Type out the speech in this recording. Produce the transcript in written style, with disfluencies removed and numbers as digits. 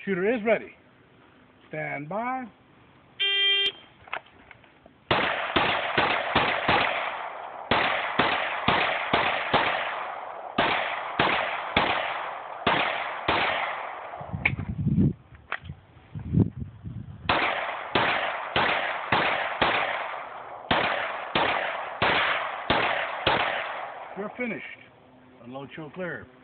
Shooter is ready. Stand by. You're finished. Unload, show clear.